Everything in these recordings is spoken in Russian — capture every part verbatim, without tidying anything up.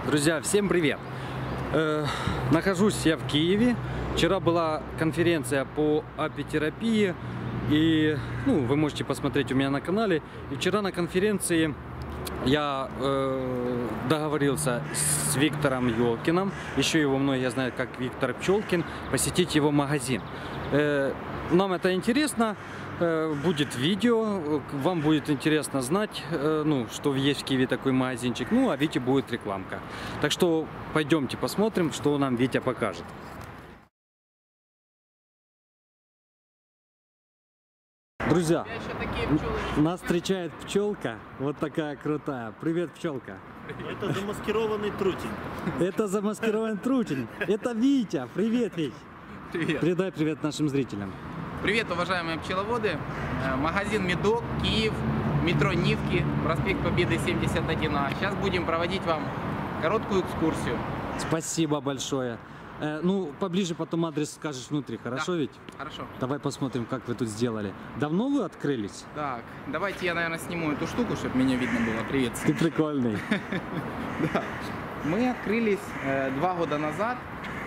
Друзья, всем привет! Э, нахожусь я в Киеве. Вчера была конференция по апитерапии. И ну, вы можете посмотреть у меня на канале. И вчера на конференции я э, договорился с Виктором Ёлкиным. Еще его многие знают как Виктор Пчелкин. Посетить его магазин. Э, нам это интересно. Будет видео, вам будет интересно знать, ну, что есть в Киеве такой магазинчик, ну, а Вите будет рекламка. Так что пойдемте посмотрим, что нам Витя покажет. Друзья, нас встречает пчелка, вот такая крутая. Привет, пчелка. Это замаскированный трутень. Это замаскированный трутень. Это Витя. Привет, Вить. Привет. Передай привет нашим зрителям. Привет, уважаемые пчеловоды. Магазин Медок, Киев, метро Нивки, проспект Победы семьдесят один А. Сейчас будем проводить вам короткую экскурсию. Спасибо большое. Э, ну, поближе потом адрес скажешь внутри, хорошо, да. Ведь? Хорошо. Давай посмотрим, как вы тут сделали. Давно вы открылись? Так, давайте я, наверное, сниму эту штуку, чтобы меня видно было. Привет. Ты прикольный. Мы открылись два года назад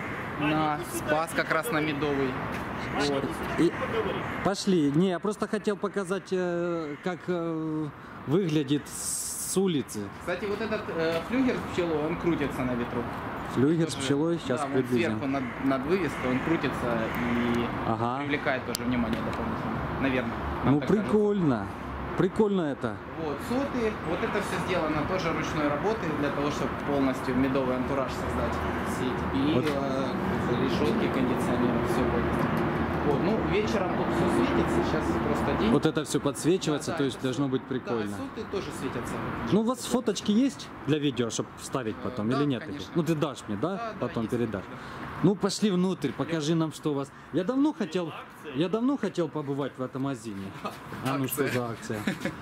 на Спас, как раз на Медовый. Вот. И... Пошли. Не, я просто хотел показать, э, как э, выглядит с улицы. Кстати, вот этот э, флюгер с пчелой, он крутится на ветру. Флюгер с пчелой, сейчас да, приблизим. Сверху над, над вывеской он крутится и ага. привлекает тоже внимание дополнительно. Наверное. Ну прикольно. Кажется. Прикольно это. Вот, соты, вот это все сделано тоже ручной работой для того, чтобы полностью медовый антураж создать. Сеть и вот. э, решетки, кондиционеры, все полностью. Вот, ну, вечером тут все светится, сейчас просто день. Вот это все подсвечивается, да, то есть да, должно быть прикольно. Да, соты тоже светятся. Ну, у вас фоточки есть для видео, чтобы вставить потом, да, или нет? Конечно. Ну, ты дашь мне, да? Да, потом да, передашь. Да. Ну, пошли внутрь, покажи нам, что у вас. Я давно хотел, я давно хотел побывать в этом магазине. А ну что за акция?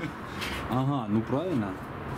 Ага, ну правильно.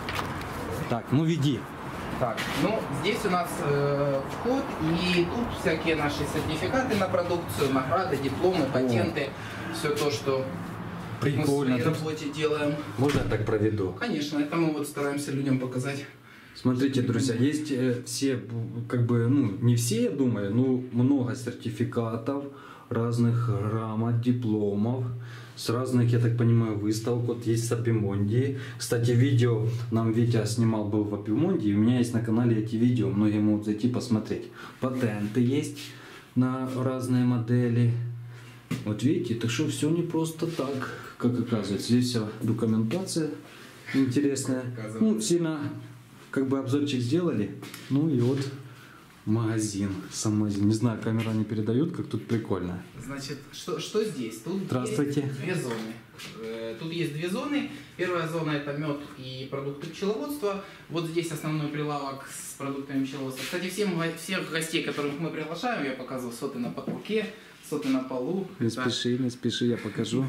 Так, ну веди. Так, ну здесь у нас э, вход, и тут всякие наши сертификаты на продукцию, награды, дипломы, патенты, О. все то, что прикольно. мы в своей работе делаем. Можно я так проведу? Конечно, это мы вот стараемся людям показать. Смотрите, друзья, есть э, все, как бы, ну, не все, я думаю, но много сертификатов, разных грамот, дипломов, с разных, я так понимаю, выставок. Вот есть с Апимондии. Кстати, видео нам Витя снимал, был в Апимондии. У меня есть на канале эти видео, многие могут зайти посмотреть. Патенты есть на разные модели. Вот видите, так что все не просто так, как оказывается. Здесь вся документация интересная. Ну, сильно, как бы, обзорчик сделали. Ну и вот магазин, сам магазин. Не знаю, камера не передает, как тут прикольно. Значит, что, что здесь? Тут Здравствуйте. Есть две зоны. Тут есть две зоны. Первая зона — это мед и продукты пчеловодства. Вот здесь основной прилавок с продуктами пчеловодства. Кстати, всем, всех гостей, которых мы приглашаем, я показываю соты на потолке, соты на полу. Не это... спеши, не спеши, я покажу.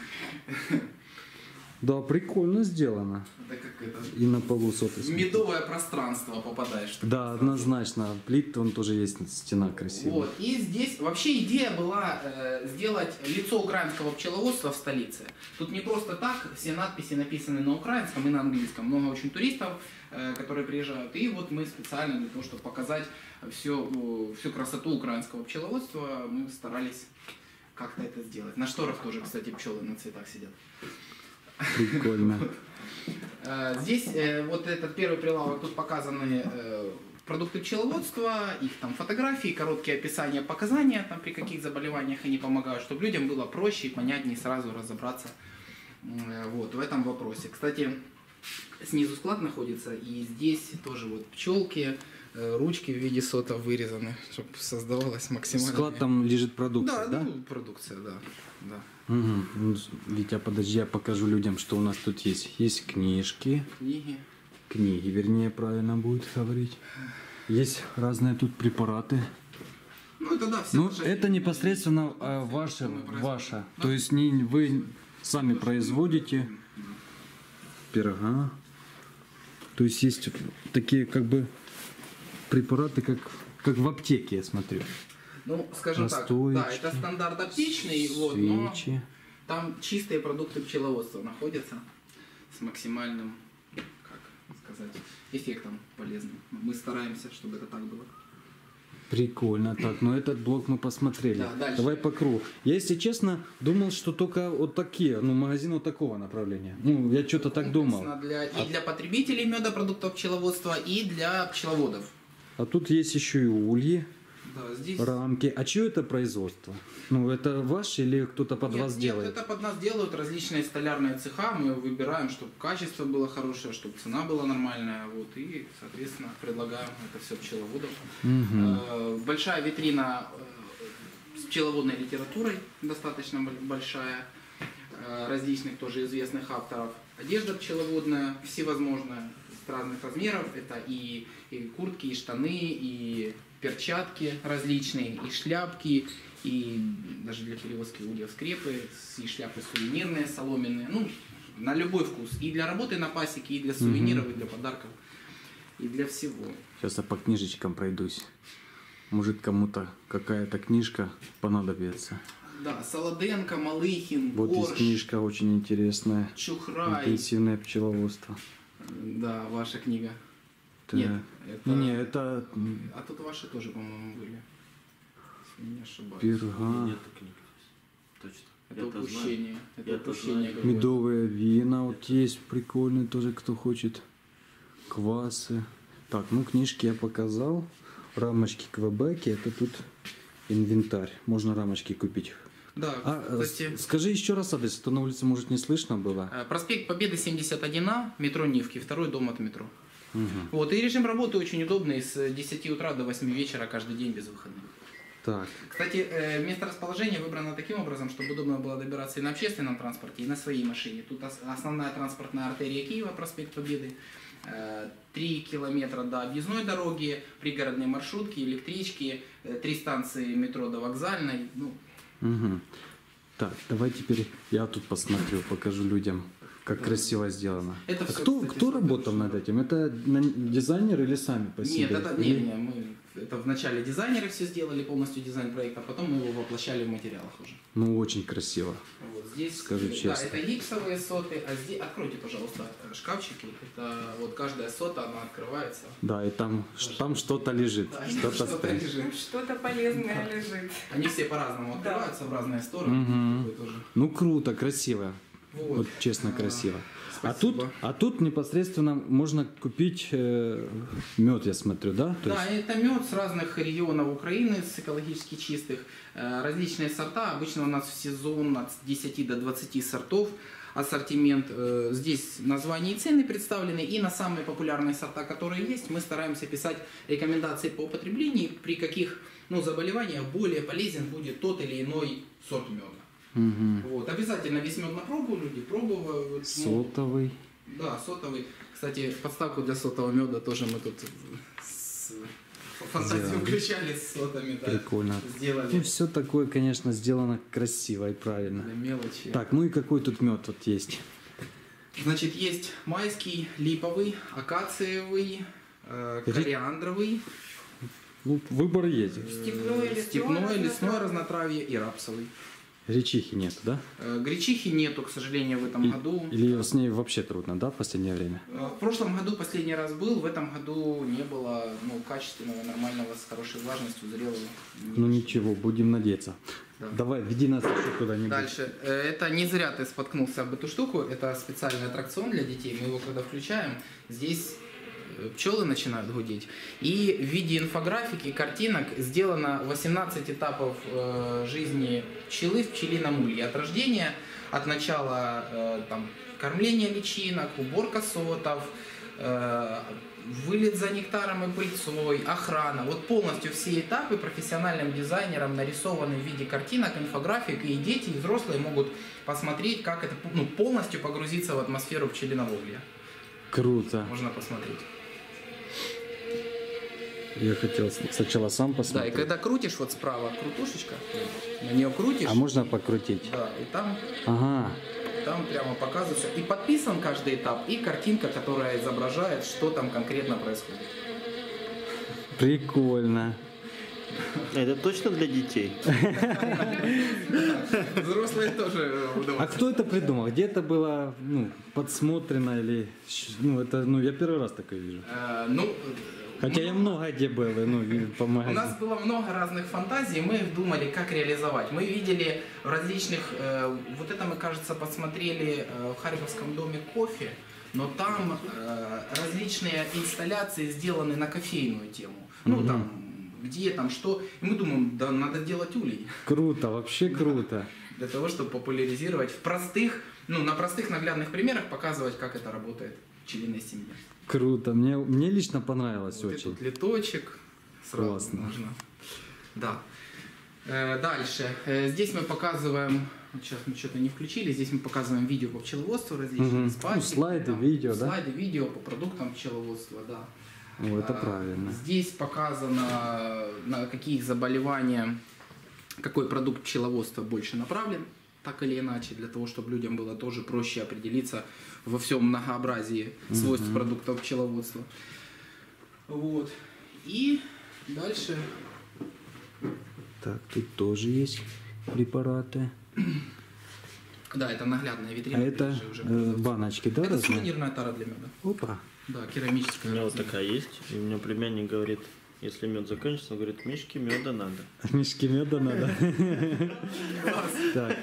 Да, прикольно сделано. Да, как это? И на полу соты. В медовое пространство попадаешь. Да, однозначно. Плит, он тоже есть, стена красивая. Вот. И здесь вообще идея была э, сделать лицо украинского пчеловодства в столице. Тут не просто так, все надписи написаны на украинском и на английском. Много очень туристов, э, которые приезжают. И вот мы специально для того, чтобы показать всю, всю красоту украинского пчеловодства, мы старались как-то это сделать. На шторах тоже, кстати, пчелы на цветах сидят. Прикольно. Здесь вот этот первый прилавок, тут показаны продукты пчеловодства, их там фотографии, короткие описания, показания, там при каких заболеваниях они помогают, чтобы людям было проще и понятнее сразу разобраться вот в этом вопросе. Кстати, снизу склад находится, и здесь тоже вот пчелки, ручки в виде сота вырезаны, чтобы создавалось максимально. Склад там лежит продукция, да? Да, ну, продукция, да. да. Угу. Витя, подожди, я покажу людям, что у нас тут есть. Есть книжки. Книги. Книги, вернее, правильно будет говорить. Есть разные тут препараты. Ну, это да, все Ну, ваши... это непосредственно э, ваше, ваше. Да? То есть не вы сами производите пирога. То есть есть такие, как бы, препараты, как, как в аптеке, я смотрю. Ну, скажем Настоечки, так, да, это стандарт аптечный, вот, но там чистые продукты пчеловодства находятся с максимальным, как сказать, сказать, эффектом полезным. Мы стараемся, чтобы это так было. Прикольно. Так, ну этот блок мы посмотрели. Да, дальше. Давай по кругу. Я, если честно, думал, что только вот такие, ну, магазин вот такого направления. Ну, я что-то так думал. Для, и для потребителей меда, продуктов пчеловодства, и для пчеловодов. А тут есть еще и ульи, Да, здесь... рамки. А чье это производство? Ну, это ваш или кто-то под нет, вас нет, делает? это под нас делают различные столярные цеха. Мы выбираем, чтобы качество было хорошее, чтобы цена была нормальная. Вот, и, соответственно, предлагаем это все пчеловодам. Угу. Большая витрина с пчеловодной литературой, достаточно большая, различных тоже известных авторов. Одежда пчеловодная, всевозможная, с разных размеров. Это и, и куртки, и штаны, и перчатки различные, и шляпки, и даже для перевозки ульев скрепы, и шляпы сувенирные, соломенные. Ну, на любой вкус. И для работы на пасеке, и для сувениров, mm-hmm. и для подарков, и для всего. Сейчас я по книжечкам пройдусь. Может, кому-то какая-то книжка понадобится. Да, Солоденко, Малыхин, Вот Корж, есть книжка очень интересная. Чухрай. Интенсивное пчеловодство. Да, ваша книга. Это... Нет, это... Не, это... А тут ваши тоже, по-моему, были. Если не ошибаюсь. Перга. Нет книг. Точно. Это Я это упущение. знаю. Это Я это упущение. знаю. какое-то. Медовые вина вот есть прикольные тоже, кто хочет. Квасы. Так, ну книжки я показал. Рамочки Квебеки. Это тут инвентарь. Можно рамочки купить. Да, А, кстати, с- скажи еще раз адрес, а то на улице, может, не слышно было. э, проспект Победы семьдесят один А, метро Нивки, второй дом от метро. Угу. Вот, и режим работы очень удобный, с десяти утра до восьми вечера каждый день без выходных. Так, Кстати, э, место расположения выбрано таким образом, чтобы удобно было добираться и на общественном транспорте, и на своей машине. Тут ос- основная транспортная артерия Киева, проспект Победы, э, три километра до объездной дороги, пригородные маршрутки, электрички, э, три станции метро до вокзальной. Ну, угу. Так, давай теперь я тут посмотрю, покажу людям, как красиво сделано. Это А всё, кто, кстати, кто супер работал над этим? Это на- дизайнер или сами по себе? Нет, это, не, Или- не, мы, это вначале дизайнеры все сделали, полностью дизайн проекта, потом мы его воплощали в материалах уже. Ну, очень красиво. Вот здесь, Скажу да, честно. это гипсовые соты, а здесь, откройте, пожалуйста, шкафчики, это вот каждая сота, она открывается. Да, и там, ш- там что-то лежит, Да, что-то что-то стоит. лежит. Что-то полезное лежит. Они все по-разному Да. открываются в разные стороны. Мгм. Такой тоже. Ну, круто, красиво. Вот, Вот честно, А, красиво. А спасибо. тут, а тут непосредственно можно купить э, мед, я смотрю, да? То Да, есть- это мед с разных регионов Украины, с экологически чистых, э, различные сорта. Обычно у нас в сезон от десяти до двадцати сортов ассортимент. Э, Здесь названия и цены представлены, и на самые популярные сорта, которые есть, мы стараемся писать рекомендации по употреблению, при каких ну, заболеваниях более полезен будет тот или иной сорт меда. Мгм. Вот. Обязательно весь мед на пробу, люди пробовали. Ну, Сотовый. да, сотовый. Кстати, подставку для сотового меда тоже мы тут с фантазию Сделали. включали с сотами, да. Прикольно. Сделали Ну, все такое, конечно, сделано красиво и правильно. для мелочи. Так, ну и какой тут мед вот есть? Значит, есть майский, липовый, акациевый, э, Ри- кориандровый, Ну, выбор есть. Степное, лесное, степное, лесное разнотравье. разнотравье и рапсовый. Речихи нет, да? Э, Гречихи нету, к сожалению, в этом И- году. Или с ней вообще трудно, да, в последнее время? Э, В прошлом году последний раз был, в этом году не было ну, качественного, нормального, с хорошей влажностью, зрелого. Ну ничего, будем надеяться. Да. Давай, веди нас еще куда-нибудь. Дальше. Э, Это не зря ты споткнулся об эту штуку. Это специальный аттракцион для детей. Мы его когда включаем, здесь э, пчелы начинают гудеть. И в виде инфографики, картинок сделано восемнадцать этапов э, жизни пчелы в пчелином улье. От рождения, от начала э, там, кормления личинок, уборка сотов, э, вылет за нектаром и пыльцой, охрана. Вот полностью все этапы профессиональным дизайнером нарисованы в виде картинок, инфографик, и дети, и взрослые могут посмотреть, как это ну, полностью погрузиться в атмосферу пчелиного улья. Круто. Можно посмотреть. Я хотел с- сначала сам Да, и посмотреть. когда крутишь вот справа крутушечка, на нее крутишь, А можно покрутить? да, и там, Ага. там прямо показывается. И подписан каждый этап, и картинка, которая изображает, что там конкретно происходит. Прикольно. Это точно для детей? Взрослые тоже А удовольствие. кто это придумал? Где это было ну, подсмотрено или... щ- Ну, это, ну, я первый раз такое вижу. Э, Ну, Хотя я много где был, ну, и по у магазину. нас было много разных фантазий, мы их думали, как реализовать. Мы видели в различных, э, вот это мы, кажется, посмотрели э, в Харьковском доме кофе, но там э, различные инсталляции сделаны на кофейную тему. Ну, Мгм. там, где там, что. И мы думаем, да, надо делать улей. Круто, вообще круто. Для того, чтобы популяризировать в простых, ну, на простых наглядных примерах показывать, как это работает в пчелиной семье. Круто. Мне, мне лично понравилось Вот и очень. тут литочек. Сразу Классно. можно. Да. Э, Дальше. Э, Здесь мы показываем, вот сейчас мы что-то не включили, здесь мы показываем видео по пчеловодству различные. Мгм. спайки, Ну, слайды, видео, да? Слайды, видео по продуктам пчеловодства, да. О, это А, правильно. Здесь показано, на какие заболевания, какой продукт пчеловодства больше направлен, так или иначе, для того, чтобы людям было тоже проще определиться во всем многообразии свойств Мгм. продуктов пчеловодства. Вот. И дальше. Так, тут тоже есть препараты. Да, это наглядная А витрина. это приезжей уже э, продавцов. баночки, да, Это разные? сувенирная тара для меда. Опа. Да, У керамическая. меня вот такая есть, и у меня племянник говорит, если мед закончится, он говорит, мешки меда надо. Мешки меда надо. Так.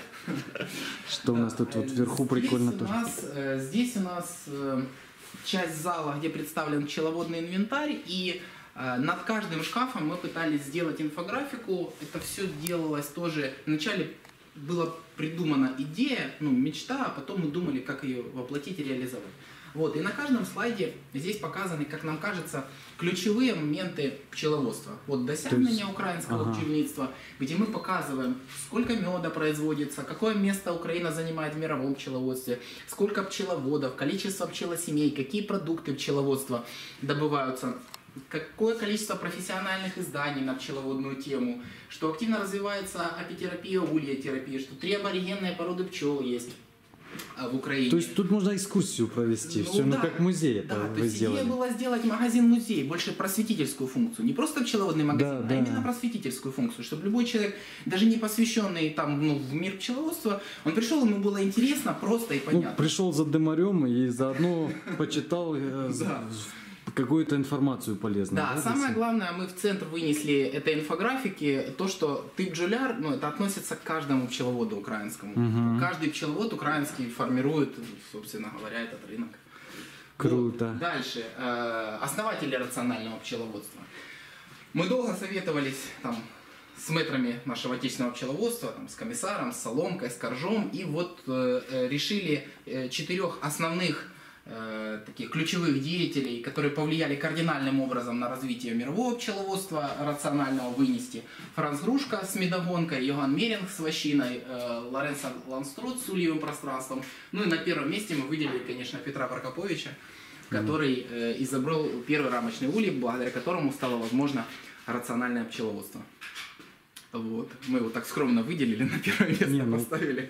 Что у нас тут вот вверху прикольно здесь у тоже? нас, э, здесь у нас э, часть зала, где представлен пчеловодный инвентарь, и э, над каждым шкафом мы пытались сделать инфографику. Это все делалось тоже. Вначале была придумана идея, ну, мечта, а потом мы думали, как ее воплотить и реализовать. Вот, и на каждом слайде здесь показаны, как нам кажется, ключевые моменты пчеловодства. Вот досягнение украинского ага. пчельництва, где мы показываем, сколько меда производится, какое место Украина занимает в мировом пчеловодстве, сколько пчеловодов, количество пчелосемей, какие продукты пчеловодства добываются, какое количество профессиональных изданий на пчеловодную тему, что активно развивается апитерапия, улья-терапия, что три аборигенные породы пчел есть а, в Украине. То есть тут можно экскурсию провести, все, ну да, как музей это да, то вы есть идея сделали. была сделать магазин-музей, больше просветительскую функцию. Не просто пчеловодный магазин, Да, а да. именно просветительскую функцию. Чтобы любой человек, даже не посвященный там, ну, в мир пчеловодства, он пришел, ему было интересно, просто и Ну, понятно. пришел за дымарем и заодно почитал э, з- Да. какую-то информацию полезную. Да, для самое себя? главное, мы в центр вынесли этой инфографики, то, что ты бджоляр, ну, это относится к каждому пчеловоду украинскому. Мгм. Каждый пчеловод украинский формирует, собственно говоря, этот рынок. Круто. Вот. Дальше. Э, Основатели рационального пчеловодства. Мы долго советовались там, с мэтрами нашего отечественного пчеловодства, там, с комиссаром, с Соломкой, с Коржом, и вот э, э, решили э, четырех основных э, таких ключевых деятелей, которые повлияли кардинальным образом на развитие мирового пчеловодства рационального, вынести. Франц Грушка с медогонкой, Йоганн Меринг с вощиной, э, Лоренцо Ланстрот с ульевым пространством. Ну и на первом месте мы выделили, конечно, Петра Прокоповича, который э, изобрел первый рамочный улей, благодаря которому стало возможно рациональное пчеловодство. Вот. Мы его так скромно выделили, на первое место Не, ну- поставили.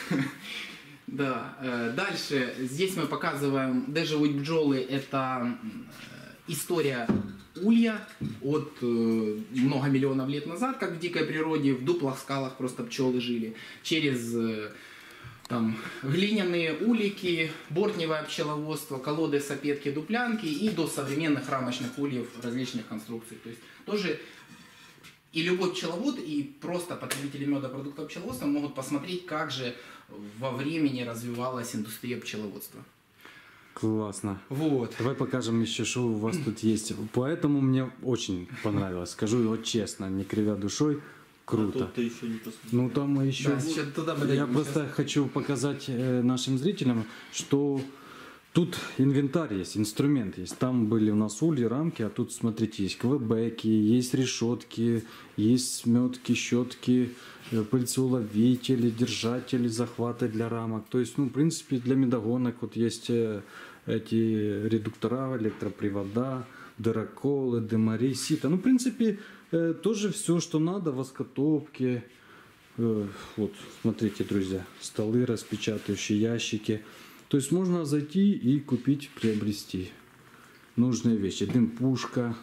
Да. э, Дальше здесь мы показываем Дежавуть бджолы. Это м, э, история улья от э, много миллионов лет назад, как в дикой природе, в дуплах, скалах просто пчелы жили. Через э, там, глиняные улики, бортневое пчеловодство, колоды, сапетки, дуплянки и до современных рамочных ульев различных конструкций. То есть тоже и любой пчеловод, и просто потребители меда продуктов пчеловодства могут посмотреть, как же во времени развивалась индустрия пчеловодства. Классно. Вот. Давай покажем еще, что у вас тут есть. Поэтому мне очень понравилось. Скажу вот честно, не кривя душой. А Круто. тут ты еще не посмотрел. Ну там мы еще... Да, сейчас туда мы Я дойдем. просто Сейчас. хочу показать э, нашим зрителям, что тут инвентарь есть, инструмент есть. Там были у нас ульи, рамки, а тут, смотрите, есть квебеки, есть решетки, есть сметки, щетки, э, пыльцеуловители, держатели, захваты для рамок. То есть, ну, в принципе, для медогонок вот есть э, эти редуктора, электропривода, дыроколы, дымари, сито. Ну, в принципе, э, тоже все, что надо, воскотопки. Э, Вот, смотрите, друзья, столы распечатывающие, ящики. То есть можно зайти и купить, приобрести нужные вещи. Дым-пушка,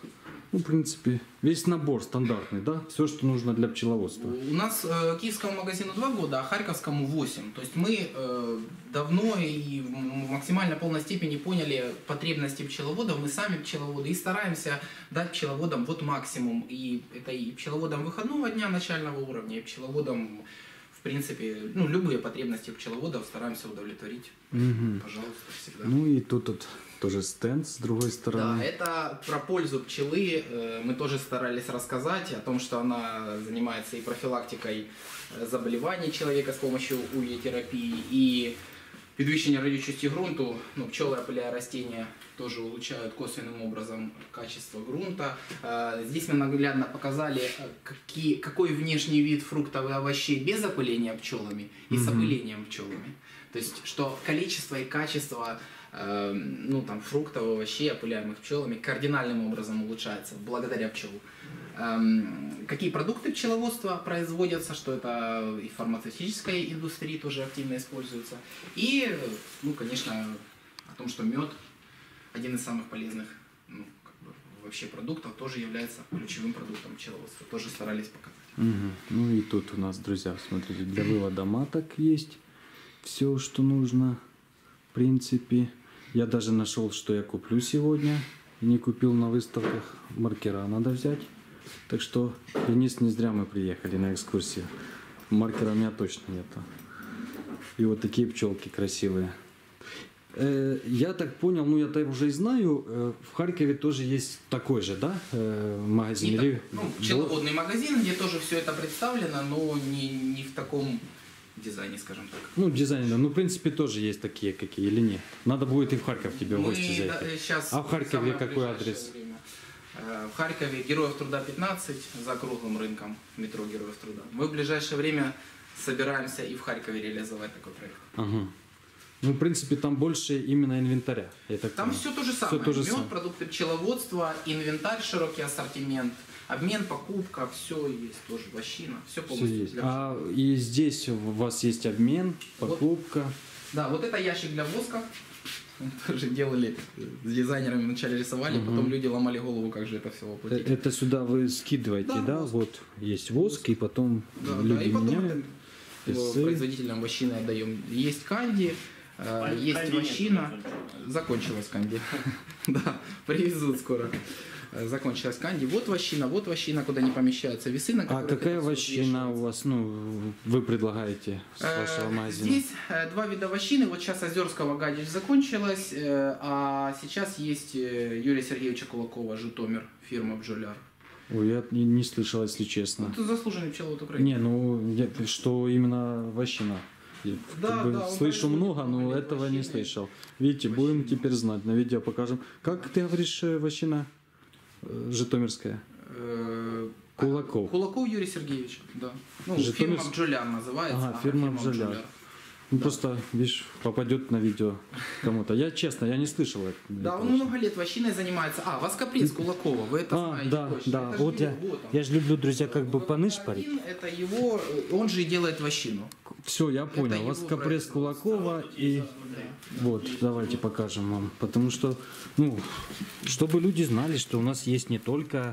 Ну, в принципе, весь набор стандартный, да? Все, что нужно для пчеловодства. У нас э, киевскому магазину два года, а харьковскому восемь. То есть мы э, давно и в максимально полной степени поняли потребности пчеловодов. Мы сами пчеловоды и стараемся дать пчеловодам вот максимум. И это и пчеловодам выходного дня начального уровня, и пчеловодам, в принципе, ну, любые потребности пчеловодов стараемся удовлетворить. Мгм. Пожалуйста, всегда. Ну и тут, тут тоже стенд с другой стороны. Да, это про пользу пчелы э, мы тоже старались рассказать, о том, что она занимается и профилактикой э, заболеваний человека с помощью ульетерапии, и підвищення родючости грунту. Ну, пчелы, опыляя растения, тоже улучшают косвенным образом качество грунта. Э, Здесь мы наглядно показали, э, какие, какой внешний вид фруктов и овощей без опыления пчелами и с Мгм. опылением пчелами. То есть, что количество и качество э, ну, там, фруктов, овощей, опыляемых пчелами, кардинальным образом улучшается благодаря пчелу. Эм, какие продукты пчеловодства производятся, что это и в фармацевтической индустрии тоже активно используется. И, ну, конечно, о том, что мед один из самых полезных, ну, как бы, вообще продуктов, тоже является ключевым продуктом пчеловодства. Тоже старались показать. Мгм. Ну и тут у нас, друзья, смотрите, для вывода маток есть все, что нужно, в принципе. Я даже нашел, что я куплю сегодня. Не купил на выставках. Маркера надо взять. Так что, Денис, не зря мы приехали на экскурсию. Маркера у меня точно нету. И вот такие пчелки красивые. Э, Я так понял, ну я так уже и знаю, э, в Харькове тоже есть такой же, да, э, магазин? Не Или- так- ну, пчеловодный магазин, где тоже все это представлено, но не, не в таком дизайне, скажем так. Ну, дизайнер, ну, в принципе, тоже есть такие, какие, или нет? Надо будет и в Харьков тебе в гости Мы, да, зайти. сейчас А в Харькове самое какой ближайшее адрес? время. Э, В Харькове Героев Труда пятнадцать, за круглым рынком метро Героев Труда. Мы в ближайшее время собираемся и в Харькове реализовать такой проект. Ага. Ну, в принципе, там больше именно инвентаря. Я так Там понял. все то же Всё самое. то же Мед, самое. продукты пчеловодства, инвентарь, широкий ассортимент, обмен, покупка, все есть тоже, вощина, все Всё полностью. есть. для А и здесь у вас есть обмен, покупка. Да, вот это ящик для воска. Мы тоже делали, с дизайнерами вначале рисовали, Мгм. потом люди ломали голову, как же это все Э, воплотить. Это сюда вы скидываете, Да, да? воск. Вот есть воск, и потом Да, да, люди и потом меняют. это весы. производителям вощины отдаем. Есть канди, э, есть Канди нет, вощина. закончилось. Закончилась канди. Да, привезут скоро. Э, Закончилась канди. Вот вощина, вот вощина, куда не помещаются весы, на А которых какая это всё вощина у взвешивается. вас, ну, вы предлагаете с Э, вашего магазина? Здесь э, два вида вощины. Вот сейчас Озерского гадич закончилась, э, а сейчас есть э, Юрия Сергеевича Кулакова, Житомир, фирма Бджоляр. Ой, я не, не слышал, если честно. Это заслуженный пчеловод Украины. Не, ну, я- что именно вощина. Я Да, как бы да, он слышу производит много, но много этого не вощины. слышал. Видите, будем Вощина. теперь знать, на видео покажем. Как ты говоришь, э, вощина э, житомирская? Э, Кулаков. Кулаков Юрий Сергеевич, да. Ну, Житомирск- фирма Бджоляр называется. Ага, фирма Бджоляр. Ну, просто, видишь, попадет на видео кому-то. Я честно, я не слышал это. Да, он этого. много лет вощиной занимается. А, воскопресс Кулакова, вы это А, знаете да, точно. да. Это ж Вот я, его, вот он. я же люблю, друзья, как бы понышпарить. Один, это его, э, он же и делает вощину. Все, я понял. его Воскопресс производство. Кулакова и... Вот, давайте покажем вам. Потому что, ну, чтобы люди знали, что у нас есть не только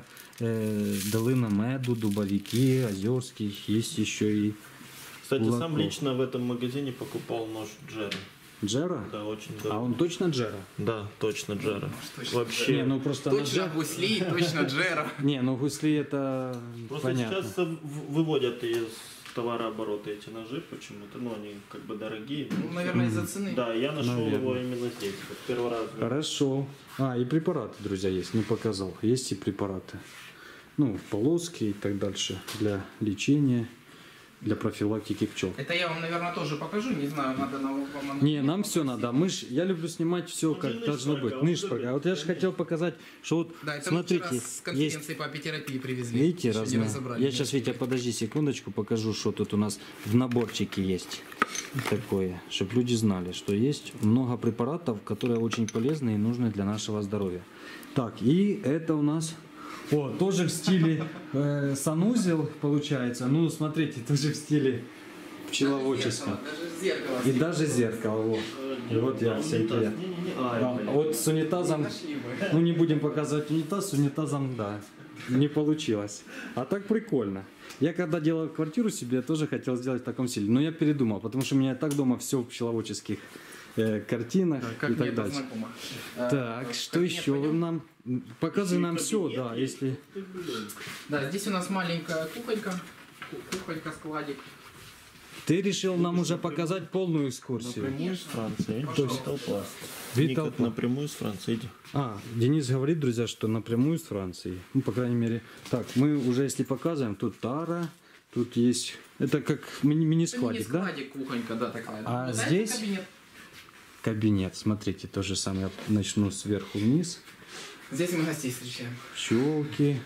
э, долина меду, дубовики, озерских, есть еще и Кстати, сам Кулаков. лично в этом магазине покупал нож Джера. Джера. Да, очень А дорого. он точно Джера? Да, точно Джера. точно Вообще. Не, ну просто на Точно Джер- гусли, точно Джера. Не, ну гусли это Просто понятно. сейчас э, в- выводят из товарооборота эти ножи почему-то, ну они как бы дорогие. Ну, наверное, из-за цены. Да, я нашел Наверное. его именно здесь, вот первый раз. Хорошо. А, и препараты, друзья, есть. Не показал. Есть и препараты. Ну, полоски и так дальше. Для лечения, для профилактики пчел. Это я вам, наверное, тоже покажу. Не знаю, надо на вам... Не, нам все надо. Мы ж, я люблю снимать все, Ну, как ты должно Нышпорга, быть. он Нышпорга. любит, А вот я же конечно. хотел показать, что вот, Да, это смотрите, мы вчера с есть, конференции по апитерапии привезли. видите, Еще не разные. разобрали. Я сейчас, Витя, подожди секундочку, покажу, что тут у нас в наборчике есть такое, чтобы люди знали, что есть много препаратов, которые очень полезны и нужны для нашего здоровья. Так, и это у нас... О, тоже в стиле э, санузел получается. Ну, смотрите, тоже в стиле пчеловодческом. Даже зеркало. И даже зеркало. Вот. Э, И вот я всякие... Не-не-не, а, А, блин. вот с унитазом, Нашли бы. ну не будем показывать унитаз, с унитазом, да, не получилось. А так прикольно. Я когда делал квартиру себе, я тоже хотел сделать в таком стиле, но я передумал, потому что у меня и так дома все в пчеловодческих э, картинах Как и мне так это дальше. знакомо. Так, Э, что кабинет еще вы пойдем? нам... Показывай нам Кабинет все, да, есть. если... Ты, блин. Да, здесь у нас маленькая кухонька. Ку- Кухонька, складик. Ты решил нам уже показать полную экскурсию. Напрямую из Франции. Пожалуйста. То есть толпа. Вид Никак толпы. напрямую из Франции. Иди. А, Денис говорит, друзья, что напрямую из Франции. Ну, по крайней мере. Так, мы уже если показываем, тут тара, тут есть... Это как мини- мини-складик, да? Складик, кухонька, да, такая. А Вот это здесь? кабинет. Кабинет. Смотрите, то же самое. Я начну сверху вниз. Здесь мы гостей встречаем. Щелки.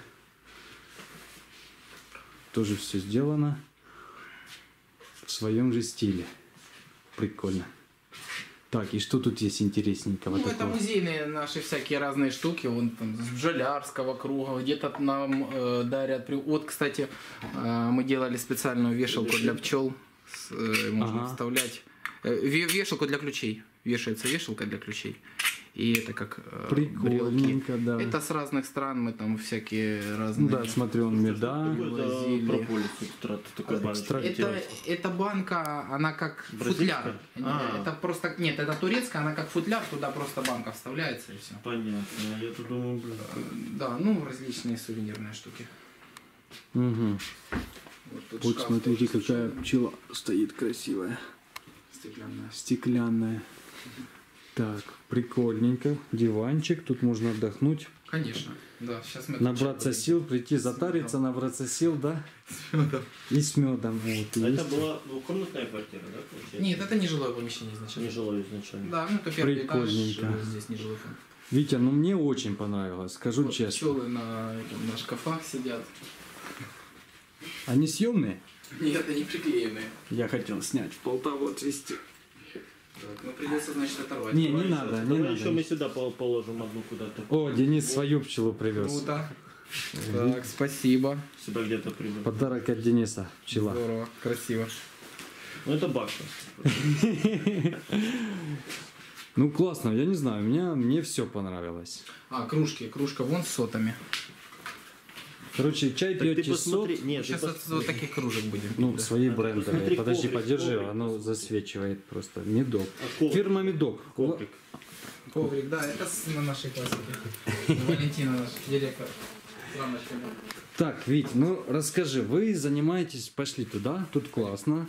Тоже все сделано в своем же стиле. Прикольно. Так, и что тут есть интересненького Ну, это такого? музейные наши всякие разные штуки. Вон там с Бжолярского круга, где-то нам э, дарят. при- Вот, кстати, э, мы делали специальную вешалку для пчел. С, э, можно Ага. вставлять. Э, ве- вешалку для ключей. Вешается вешалка для ключей. И это как э, брелки. Прикольненько, да. Это с разных стран мы там всякие Ну разные. да, смотрю, он меда. Какой-то прополис экстракт. Такой Экстракт. баночка. Это, Интересно. эта банка, она как Бразильская? футляр. А. Это просто, нет, это турецкая, она как футляр, туда просто банка вставляется и все. Понятно. Я тут думаю, блин. Да, ну различные сувенирные штуки. Угу. Вот, тут Вот шкаф смотрите, тоже какая пчела стоит красивая. стеклянная. Стеклянная. Так, прикольненько. Диванчик, тут можно отдохнуть. Конечно, да. Сейчас мы тут Набраться чай сил, прийти затариться, набраться сил, да? будем. И с медом. Вот, и Это есть. была двухкомнатная квартира, да, получается? Нет, это не жилое помещение изначально. Не жилое изначально. Да, ну это первый этаж, Прикольненько. э, здесь не жилой фонд. Витя, ну мне очень понравилось, скажу Вот честно. пчелы на, этом, на шкафах сидят. Они съемные? Нет, они приклеенные. Я хотел снять в Полтаву отвезти. Так, ну придется, значит, оторвать. Не, не Давай надо, еще- не давай надо. еще мы сюда пол- положим одну куда-то. О, Денис свою пчелу привез. Круто. Так, спасибо. Себя где-то придумал. Подарок от Дениса, пчела. Здорово, красиво. Ну это бакша. Ну классно, я не знаю, меня, мне все понравилось. А, кружки. Кружка вон с сотами. Короче, чай Так ты пьете сот, посмотри. Нет, ты Сейчас от посмотри. вот таких кружек будем. ну, Да. свои Смотри, брендовые. Подожди, коврик, подержи, коврик. оно засвечивает просто. Медок. А коврик? Фирма Медок. Коврик. Коврик, да, это с- на нашей классике. Валентина наш директор. Рамочка, да. Так, Вить, ну расскажи, вы занимаетесь, пошли туда, тут классно.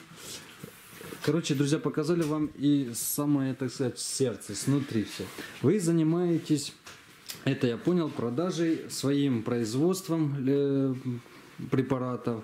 Короче, друзья, показали вам и самое, так сказать, сердце, снутри все. Вы занимаетесь, это я понял, продажей, своим производством э, препаратов.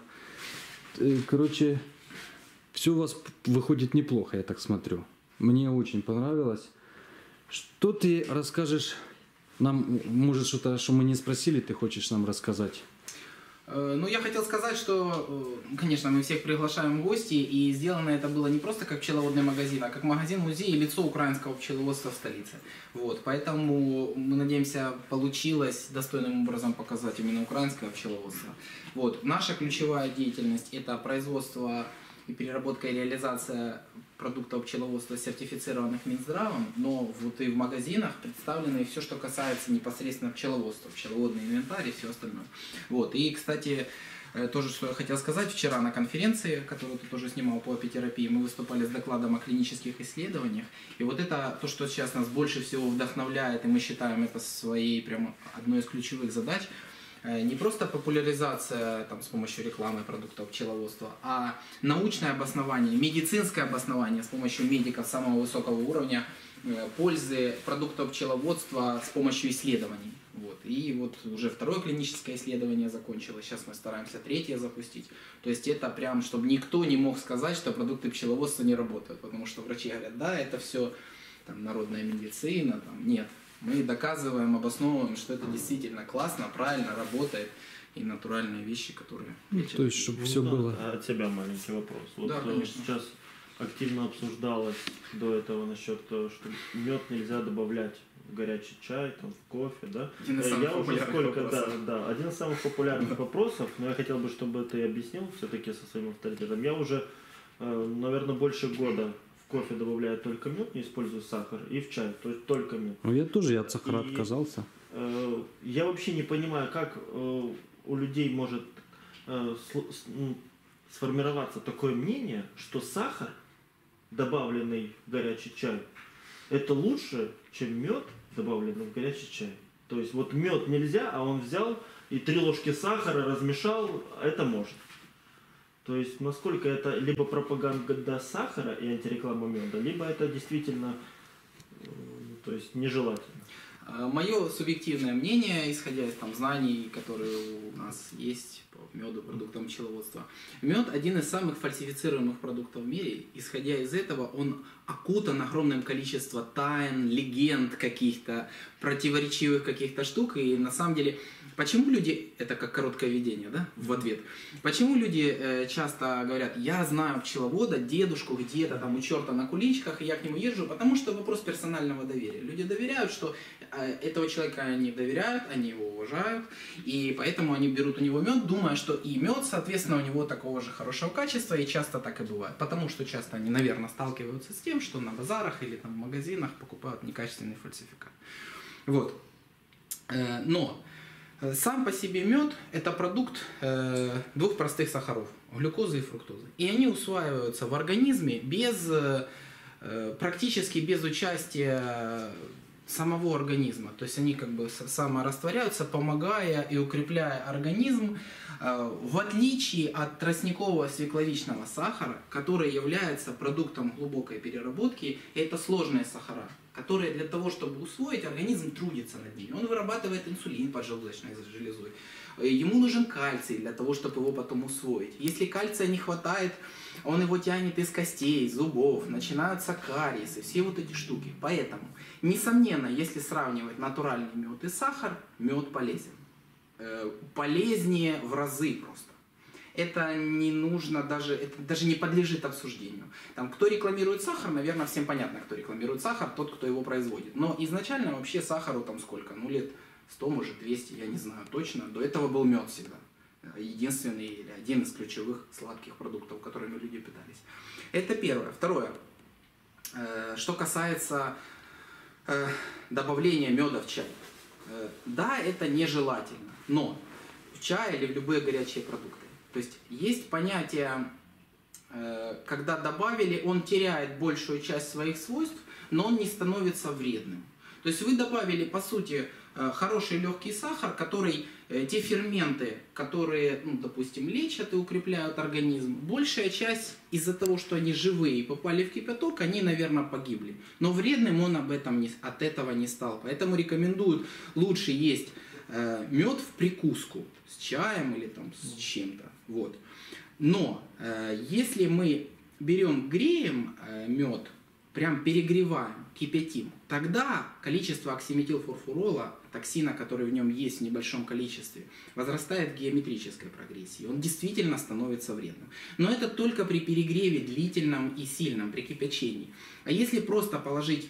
Э, Короче, все у вас выходит неплохо, я так смотрю. Мне очень понравилось. Что ты расскажешь нам, может, что-то, что мы не спросили, ты хочешь нам рассказать? Э, Ну, я хотел сказать, что, э, конечно, мы всех приглашаем в гости, и сделано это было не просто как пчеловодный магазин, а как магазин-музей и лицо украинского пчеловодства в столице. Вот, поэтому мы надеемся, получилось достойным образом показать именно украинское пчеловодство. Вот, наша ключевая деятельность – это производство и переработка и реализация продуктов пчеловодства, сертифицированных Минздравом, но вот и в магазинах представлено и все, что касается непосредственно пчеловодства, пчеловодный инвентарь и все остальное. Вот. И, кстати, э, тоже, что я хотел сказать, вчера на конференции, которую ты тоже снимал по апитерапии, мы выступали с докладом о клинических исследованиях. И вот это то, что сейчас нас больше всего вдохновляет, и мы считаем это своей прямо одной из ключевых задач, не просто популяризация там, с помощью рекламы продуктов пчеловодства, а научное обоснование, медицинское обоснование с помощью медиков самого высокого уровня э, пользы продуктов пчеловодства с помощью исследований. Вот. И вот уже второе клиническое исследование закончилось, сейчас мы стараемся третье запустить. То есть это прям, чтобы никто не мог сказать, что продукты пчеловодства не работают, потому что врачи говорят, да, это все там, народная медицина, там, нет. Мы доказываем, обосновываем, что это действительно классно, правильно работает и натуральные вещи, которые лечат. То есть, чтобы Ну все да, было. а от тебя маленький вопрос. Вот Да, э, конечно. сейчас активно обсуждалось до этого насчет того, что мед нельзя добавлять в горячий чай, там, в кофе, да? Один из Э, самых я уже популярных сколько, да, вопросов. да, один из самых популярных вопросов, но я хотел бы, чтобы ты объяснил все-таки со своим авторитетом. Я уже, э, наверное, больше года в кофе добавляют только мед, не используют сахар, и в чай, то есть только мед. Ну я тоже я от сахара И, отказался. э, я вообще не понимаю, как э, у людей может э, сло- с- ну, сформироваться такое мнение, что сахар, добавленный в горячий чай, это лучше, чем мед, добавленный в горячий чай. То есть вот мед нельзя, а он взял и три ложки сахара размешал, это можно. То есть насколько это либо пропаганда сахара и антиреклама меда, либо это действительно э, то есть нежелательно. Мое субъективное мнение, исходя из там, знаний, которые у нас есть по меду, продуктам пчеловодства. Мед один из самых фальсифицируемых продуктов в мире. Исходя из этого, он окутан огромным количеством тайн, легенд каких-то, противоречивых каких-то штук. И на самом деле, почему люди, это как короткое видение, да, в ответ, почему люди э, часто говорят, я знаю пчеловода, дедушку где-то там у черта на куличках, и я к нему езжу, потому что вопрос персонального доверия. Люди доверяют, что э, этого человека они доверяют, они его уважают, и поэтому они берут у него мед, думая, что и мед, соответственно, у него такого же хорошего качества, и часто так и бывает. Потому что часто они, наверное, сталкиваются с тем, что на базарах или там в магазинах покупают некачественный фальсификат. Вот. Э, но сам по себе мед – это продукт э, двух простых сахаров – глюкозы и фруктозы. И они усваиваются в организме без, э, практически без участия самого организма. То есть они как бы саморастворяются, помогая и укрепляя организм, э, в отличие от тростникового свекловичного сахара, который является продуктом глубокой переработки. И это сложные сахара, которые для того, чтобы усвоить, организм трудится над ними. Он вырабатывает инсулин поджелудочной железой. Ему нужен кальций для того, чтобы его потом усвоить. Если кальция не хватает, он его тянет из костей, зубов, начинаются кариесы, все вот эти штуки. Поэтому, несомненно, если сравнивать натуральный мед и сахар, мед полезен. Э, полезнее в разы просто. Это не нужно даже, это даже не подлежит обсуждению. Там, кто рекламирует сахар, наверное, всем понятно, кто рекламирует сахар, тот, кто его производит. Но изначально вообще сахару там сколько? Ну, лет сто, может, двести, я не знаю точно. До этого был мед всегда. Единственный или один из ключевых сладких продуктов, которыми люди питались. Это первое. Второе. Что касается добавления меда в чай. Да, это нежелательно, но в чай или в любые горячие продукты. То есть есть понятие, когда добавили, он теряет большую часть своих свойств, но он не становится вредным. То есть вы добавили, по сути, хороший легкий сахар, который, те ферменты, которые, ну, допустим, лечат и укрепляют организм, большая часть из-за того, что они живые и попали в кипяток, они, наверное, погибли. Но вредным он об этом не, от этого не стал. Поэтому рекомендуют лучше есть э, мед в прикуску с чаем или там с чем-то. Вот. Но э, если мы берем, греем э, мед, прям перегреваем, кипятим, тогда количество оксиметилфурфурола, токсина, который в нем есть в небольшом количестве, возрастает в геометрической прогрессии. Он действительно становится вредным. Но это только при перегреве длительном и сильном, при кипячении. А если просто положить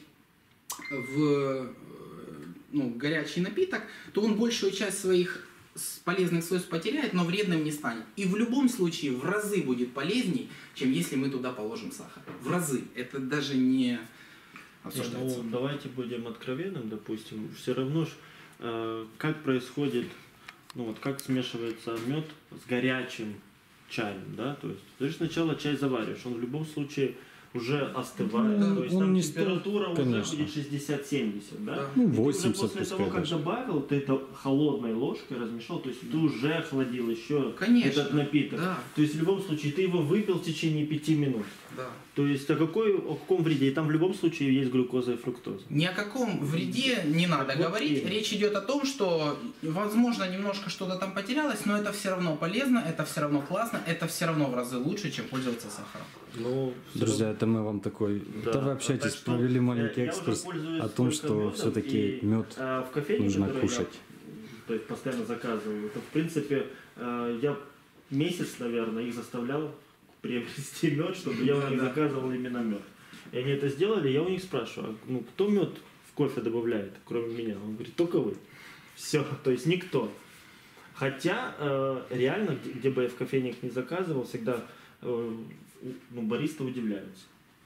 в ну, горячий напиток, то он большую часть своих полезных свойств потеряет, но вредным не станет. И в любом случае в разы будет полезней, чем если мы туда положим сахар. В разы. Это даже не обсуждается. Ну, давайте будем откровенным, допустим. Все равно ж, э, как происходит, ну вот как смешивается мед с горячим чаем, да? То есть ты же сначала чай завариваешь, он в любом случае уже остывает, Ну, то есть он там не температура стоит, уже конечно. будет шестьдесят-семьдесят, да? Да. Ну, И ты уже восемьдесят после пускай того, как даже. добавил, ты это холодной ложкой размешал, то есть ты уже охладил еще Конечно, этот напиток. да. То есть в любом случае ты его выпил в течение пяти минут. Да. То есть о, какой, о каком вреде? И там в любом случае есть глюкоза и фруктоза. Ни о каком вреде не надо Вот говорить. именно. Речь идет о том, что, возможно, немножко что-то там потерялось, но это все равно полезно, это все равно классно, это все равно в разы лучше, чем пользоваться сахаром. Ну, Друзья, это мы вам такой... Да. Да вы общаетесь, Так что провели маленький я- я уже экскурс пользуюсь о том, только что медом, все-таки и, мед а, в кофейне, нужно которую кушать. Я, то есть постоянно заказываю. Это, в принципе, э, я месяц, наверное, их заставлял приобрести мед, чтобы я у них Да. заказывал именно мед. И они это сделали, я у них спрашиваю, а, ну кто мед в кофе добавляет, кроме меня? Он говорит, только вы. Все, то есть никто. Хотя э, реально, где, где бы я в кофейнях не заказывал, всегда э, ну, баристы удивляются.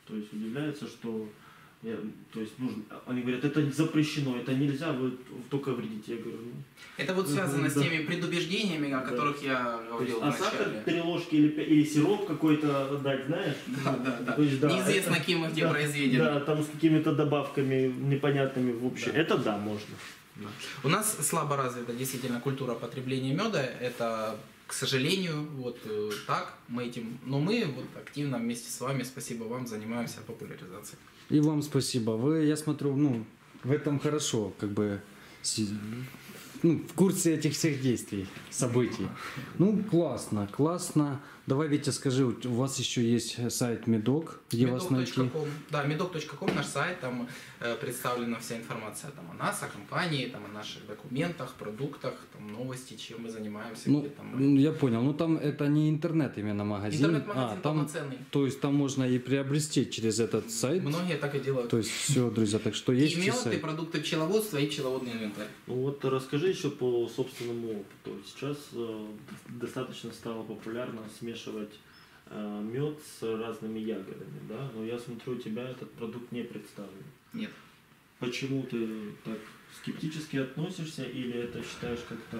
То есть удивляются, что я, то есть нужно, они говорят, это запрещено, это нельзя, вы только вредите. Я говорю, ну, Это вот связано да. с теми предубеждениями, о Да. которых я говорил а вначале. сахар, три ложки или, пя- или сироп какой-то дать, знаешь? Да, да, да. То есть, да, Неизвестно это- кем и где да, произведен. Да, там с какими-то добавками непонятными вообще. Да. Это да, можно. Да. У нас слабо развита действительно культура потребления меда. Это, к сожалению, вот э, так мы этим, но мы вот активно вместе с вами, спасибо вам, занимаемся популяризацией. И вам спасибо. Вы, я смотрю, ну, в этом хорошо, как бы, си- ну, в курсе этих всех действий, событий. Ну, классно, классно. Давай, Витя, скажи, у вас еще есть сайт Медок, где вас медок найти? точка ком. Да, медок точка ком наш сайт, там э, представлена вся информация там, о нас, о компании, там, о наших документах, продуктах, там, новости, чем мы занимаемся. Ну, где там мы. ну, я понял. Ну, там это не интернет именно магазин. Интернет-магазин а, там, полноценный. то есть там можно и приобрести через этот сайт. Многие так и делают. То есть все, друзья, так что есть и и мед, и сайт. продукты пчеловодства, и пчеловодный инвентарь. Ну вот расскажи еще по собственному опыту. Сейчас э, достаточно стало популярно смешивать э, мед с разными ягодами, да? Но я смотрю, у тебя этот продукт не представлен. Нет. Почему ты так скептически относишься или это считаешь как-то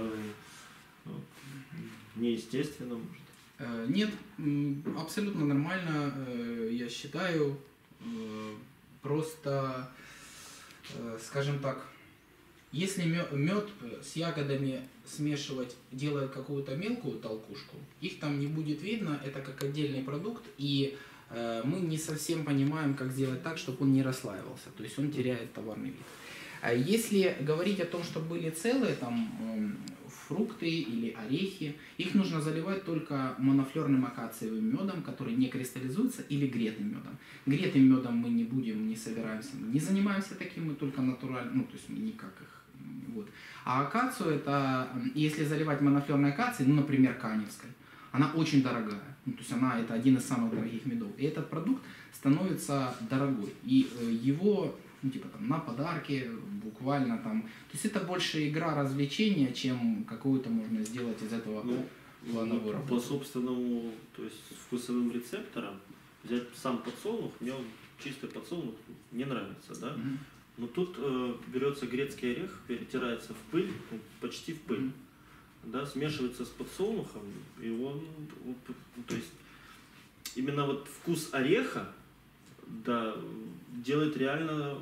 э, неестественно, может? Э, Нет, м, абсолютно нормально, э, я считаю. Э, Просто, э, скажем так, если мед с ягодами смешивать, делая какую-то мелкую толкушку, их там не будет видно, это как отдельный продукт, и э, мы не совсем понимаем, как сделать так, чтобы он не расслаивался, то есть он теряет товарный вид. А если говорить о том, что были целые там эм, фрукты или орехи, их нужно заливать только монофлерным акациевым медом, который не кристаллизуется, или гретым медом. Гретым медом мы не будем, не собираемся, не занимаемся таким, мы только натурально, ну то есть мы никак их, вот. А акацию это, если заливать монофлерной акацией, ну например каневской, она очень дорогая, ну, то есть она это один из самых дорогих медов, и этот продукт становится дорогой, и э, его ну, типа там на подарки, буквально там. То есть это больше игра развлечения, чем какую-то можно сделать из этого Ну, плановую по работу. собственному, то есть вкусовым рецепторам, взять сам подсолнух, мне он чистый подсолнух не нравится, да? Мгм. Но тут э, берется грецкий орех, перетирается в пыль, ну, почти в пыль, Мгм. да, смешивается с подсолнухом, и он, вот, ну, то есть именно вот вкус ореха, да, делает реально,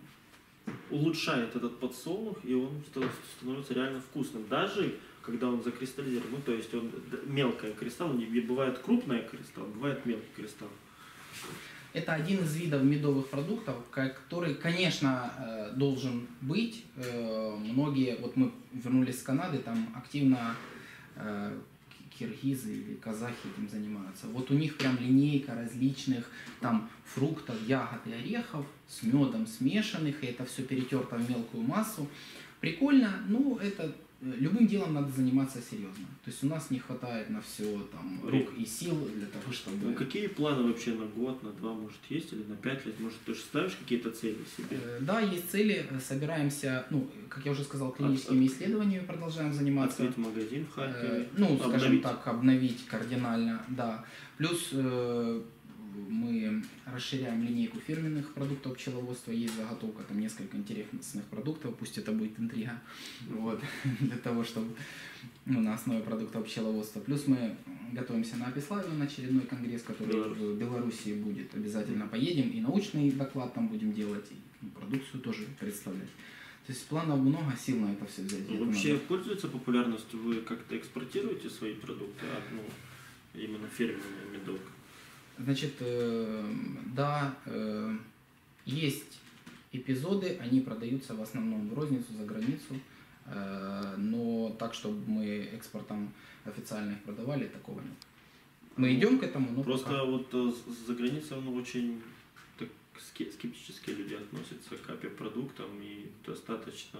улучшает этот подсолнух, и он ста- становится реально вкусным. Даже когда он закристаллизирован, ну то есть он д- мелкий кристалл, не- бывает крупный кристалл, бывает мелкий кристалл. Это один из видов медовых продуктов, который, конечно, э, должен быть. Э, Многие, вот мы вернулись с Канады, там активно э, киргизы или казахи этим занимаются. Вот у них прям линейка различных там фруктов, ягод и орехов с медом смешанных, и это все перетерто в мелкую массу. Прикольно, ну это э, любым делом надо заниматься серьезно. То есть у нас не хватает на все там рук и сил для того, чтобы... Ну какие планы вообще на год, на два, может, есть, или на пять лет? Может, ты же ставишь какие-то цели себе? Э, Да, есть цели, э, собираемся, ну, как я уже сказал, клиническими исследованиями продолжаем заниматься. Открыть магазин в Харькове? Э, Ну, скажем обновить? так, обновить кардинально, да. Плюс э, мы расширяем линейку фирменных продуктов пчеловодства, есть заготовка, там несколько интересных продуктов, пусть это будет интрига, вот, для того, чтобы ну, на основе продуктов пчеловодства. Плюс мы готовимся на Апиславию, на очередной конгресс, который Беларусь. в Белоруссии будет, обязательно поедем, и научный доклад там будем делать, и ну, продукцию тоже представлять. То есть планов много, сил на это все взять. Ну, Это вообще надо. пользуется популярностью? Вы как-то экспортируете свои продукты, а, ну, именно фирменный медок? Значит, э, да, э, есть эпизоды, они продаются в основном в розницу, за границу, э, но так, чтобы мы экспортом официально их продавали, такого нет. Мы идем к этому, но Просто пока. вот э, с- за границей ну, очень так, ски- скептически люди относятся к апиопродуктам и достаточно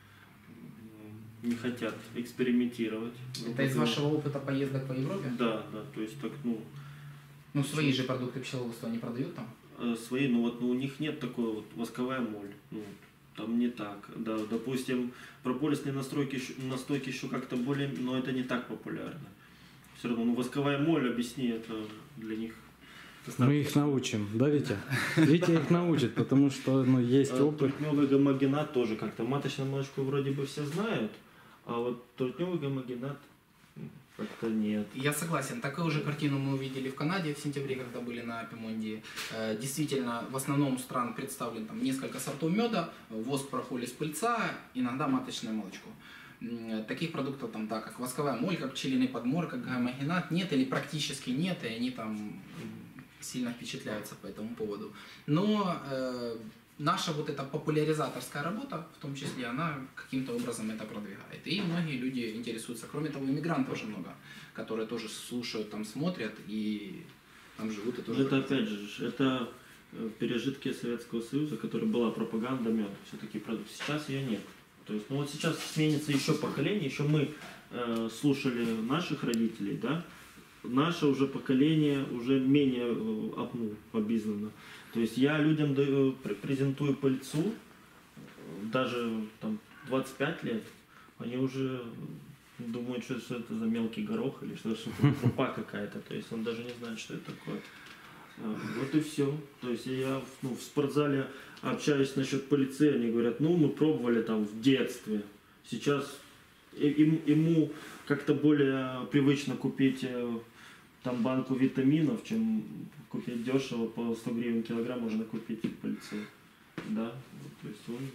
м, не хотят экспериментировать. Ну, Это из поэтому- вашего опыта поездок по Европе? Да, да, то есть так, ну, Ну, свои же продукты пчеловодства они продают там? э, свои, ну вот ну, у них нет такой вот восковая моль. Ну, там не так. Да, допустим, прополисные настройки, ещё- настойки еще как-то более, но это не так популярно. Все равно, ну восковая моль, объясни, это для них Мы их научим, да, Витя? Витя их научит, потому что ну, есть опыт. Трутневый гомогенат тоже как-то. Маточное молочко вроде бы все знают, а вот трутневый гомогенат как-то нет. Я согласен. Такую же картину мы увидели в Канаде в сентябре, когда были на Апимонде. Действительно, в основном стран представлен там несколько сортов меда, воск, прополис, пыльца, иногда маточное молочко. Таких продуктов, там, да, как восковая моль, как пчелиный подмор, как гомогенат нет или практически нет, и они там сильно впечатляются по этому поводу. Но э, наша вот эта популяризаторская работа, в том числе, она каким-то образом это продвигает. И многие люди интересуются. Кроме того, иммигрантов тоже много, которые тоже слушают, там смотрят и там живут. И тоже это опять же, это пережитки Советского Союза, которая была пропаганда меда, все-таки продукт. Сейчас ее нет. То есть, ну вот сейчас сменится еще поколение, еще мы э, слушали наших родителей, да, наше уже поколение уже менее э, ну, обизнано. То есть я людям даю, презентую пыльцу, даже там двадцать пять лет, они уже думают, что, что это за мелкий горох или что это крупа какая-то. То есть он даже не знает, что это такое. Вот и все. То есть я ну, в спортзале общаюсь насчет пыльцы, они говорят, ну мы пробовали там в детстве. Сейчас им, ему как-то более привычно купить там банку витаминов, чем купить дешево по сто гривен килограмм можно купить пыльцу. Да, то есть он...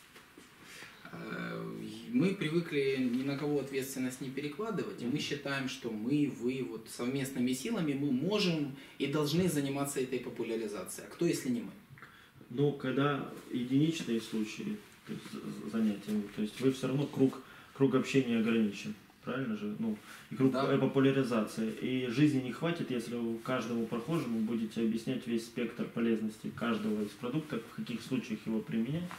Мы привыкли ни на кого ответственность не перекладывать, и мы считаем, что мы, вы, вот совместными силами мы можем и должны заниматься этой популяризацией. А кто, если не мы? Ну, когда единичные случаи то есть, занятия, то есть вы все равно круг, круг общения ограничен, правильно же? Ну, и круг да. популяризации. И жизни не хватит, если вы каждому прохожему будете объяснять весь спектр полезности каждого из продуктов, в каких случаях его применять.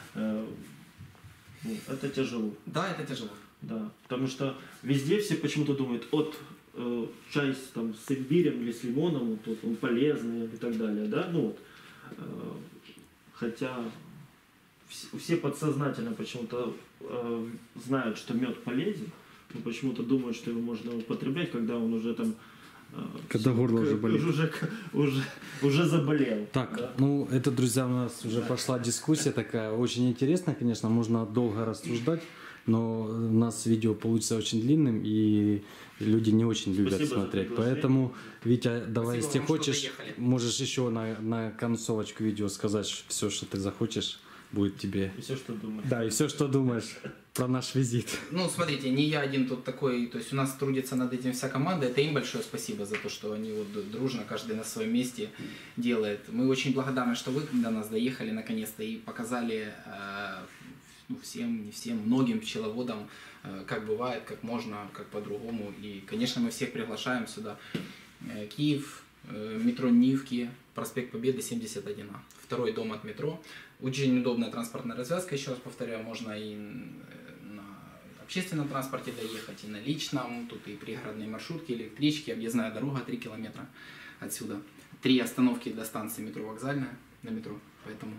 Ну, это тяжело. Да, это тяжело. Да, потому что везде все почему-то думают, от э, чай с, там, с имбирем или с лимоном, вот, вот, он полезный и так далее, да, ну вот. Э, хотя все, все подсознательно почему-то э, знают, что мед полезен, но почему-то думают, что его можно употреблять, когда он уже там Когда горло уже болит. Уже, уже, уже заболел. Так, да? ну это, друзья, у нас уже пошла дискуссия такая, очень интересная, конечно, можно долго рассуждать, но у нас видео получится очень длинным, и люди не очень любят Спасибо смотреть. Поэтому, Витя, давай, Спасибо если вам, хочешь, можешь еще на, на концовочку видео сказать все, что ты захочешь, будет тебе. И все, что думаешь. Да, и все, что думаешь про наш визит. Ну, смотрите, не я один тут такой, то есть у нас трудится над этим вся команда, это им большое спасибо за то, что они вот дружно, каждый на своем месте делает. Мы очень благодарны, что вы до нас доехали наконец-то и показали э, ну, всем, не всем, многим пчеловодам, э, как бывает, как можно, как по-другому. И, конечно, мы всех приглашаем сюда. Э, Киев, э, метро Нивки, проспект Победы, семьдесят один А. Второй дом от метро. Очень удобная транспортная развязка, еще раз повторяю, можно и на общественном транспорте доехать, и на личном, тут и пригородные маршрутки, электрички, объездная дорога три километра отсюда. Три остановки до станции метро Вокзальная, на метро, поэтому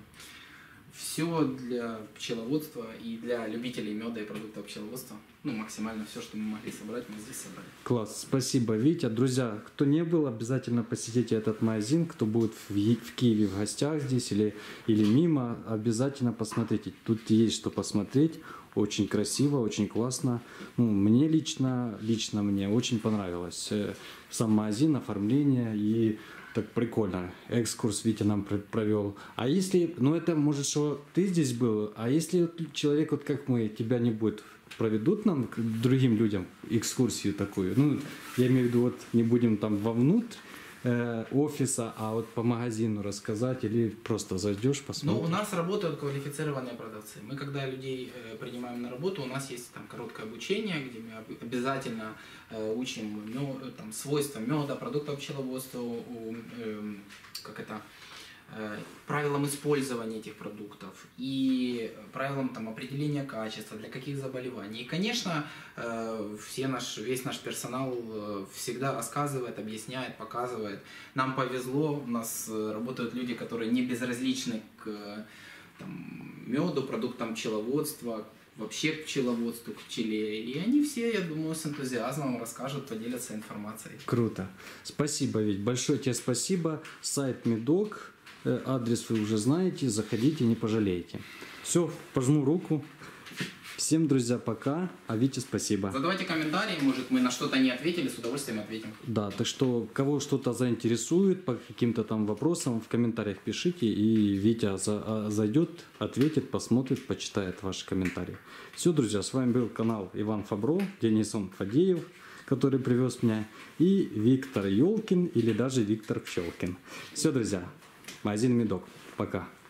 все для пчеловодства и для любителей меда и продуктов пчеловодства. Ну, максимально все, что мы могли собрать, мы здесь собрали. Класс, спасибо, Витя. Друзья, кто не был, обязательно посетите этот магазин. Кто будет в, в Киеве в гостях здесь или, или мимо, обязательно посмотрите. Тут есть что посмотреть. Очень красиво, очень классно. Ну, мне лично, лично мне очень понравилось сам магазин, оформление и так прикольно. Экскурс Витя нам провел. А если, ну это может, что ты здесь был, а если человек, вот как мы, тебя не будет, проведут нам к другим людям экскурсию такую? Ну, я имею в виду, вот не будем там вовнутрь э, офиса, а вот по магазину рассказать или просто зайдешь, посмотришь? Ну, у нас работают квалифицированные продавцы. Мы, когда людей э, принимаем на работу, у нас есть там короткое обучение, где мы обязательно э, учим ну, там, свойства меда, продуктов пчеловодства, у, э, как это, э, правилам использования этих продуктов и правилам там, определения качества, для каких заболеваний. И, конечно, э, все наш, весь наш персонал э, всегда рассказывает, объясняет, показывает. Нам повезло, у нас работают люди, которые не безразличны к там, меду, продуктам пчеловодства, вообще к пчеловодству, к пчеле. И они все, я думаю, с энтузиазмом расскажут, поделятся информацией. Круто. Спасибо, Вить. Большое тебе спасибо. Сайт Медок. Адрес вы уже знаете. Заходите, не пожалеете. Все, пожму руку. Всем, друзья, пока. А Вите спасибо. Задавайте комментарии, может, мы на что-то не ответили, с удовольствием ответим. Да, так что, кого что-то заинтересует по каким-то там вопросам, в комментариях пишите, и Витя за, зайдет, ответит, посмотрит, почитает ваши комментарии. Все, друзья, с вами был канал Иван Фабро, Денисом Фадеев, который привез меня, и Виктор Ёлкин, или даже Виктор Пчелкин. Все, друзья, магазин Медок. Пока.